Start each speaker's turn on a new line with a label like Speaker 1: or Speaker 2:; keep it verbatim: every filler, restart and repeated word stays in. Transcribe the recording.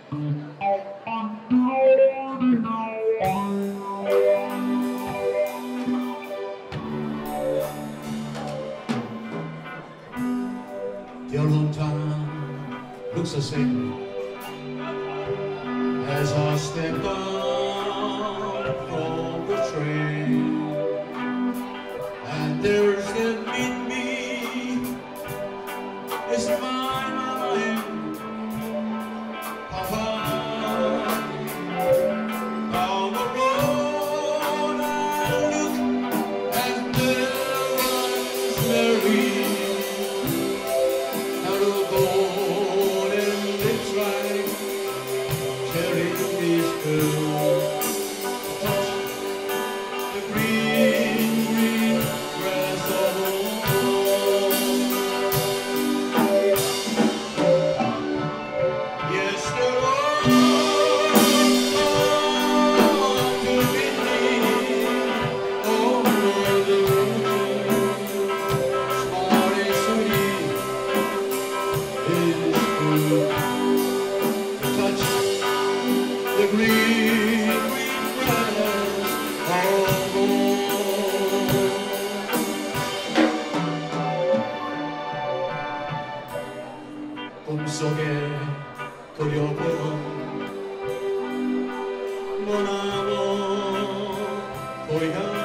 Speaker 1: The old hometown looks the same as I step out from the train, and there's gonna meet me is my mama and papa. Down the road I look and there was Mary. The green, green grass all alone. 꿈속에 그려보는 머나먼 고향